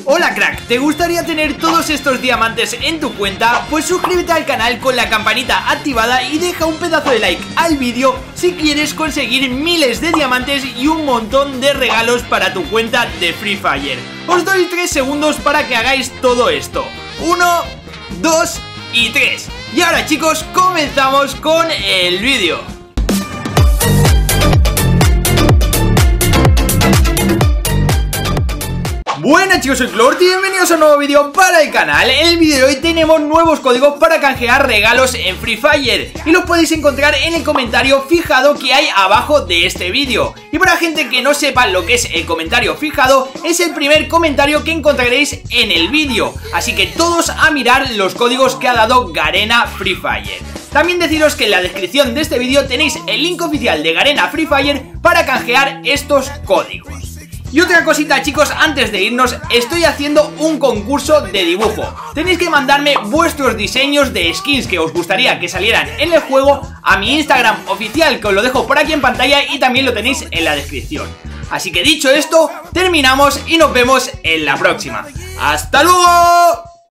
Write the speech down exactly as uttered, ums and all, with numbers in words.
Hola crack, ¿te gustaría tener todos estos diamantes en tu cuenta? Pues suscríbete al canal con la campanita activada y deja un pedazo de like al vídeo si quieres conseguir miles de diamantes y un montón de regalos para tu cuenta de Free Fire. Os doy tres segundos para que hagáis todo esto. Uno, dos y tres. Y ahora chicos, comenzamos con el vídeo. Buenas chicos, soy Clort y bienvenidos a un nuevo vídeo para el canal. En el vídeo de hoy tenemos nuevos códigos para canjear regalos en Free Fire y los podéis encontrar en el comentario fijado que hay abajo de este vídeo. Y para gente que no sepa lo que es el comentario fijado, es el primer comentario que encontraréis en el vídeo. Así que todos a mirar los códigos que ha dado Garena Free Fire. También deciros que en la descripción de este vídeo tenéis el link oficial de Garena Free Fire para canjear estos códigos. Y otra cosita chicos, antes de irnos, estoy haciendo un concurso de dibujo. Tenéis que mandarme vuestros diseños de skins que os gustaría que salieran en el juego a mi Instagram oficial, que os lo dejo por aquí en pantalla y también lo tenéis en la descripción. Así que dicho esto, terminamos y nos vemos en la próxima. ¡Hasta luego!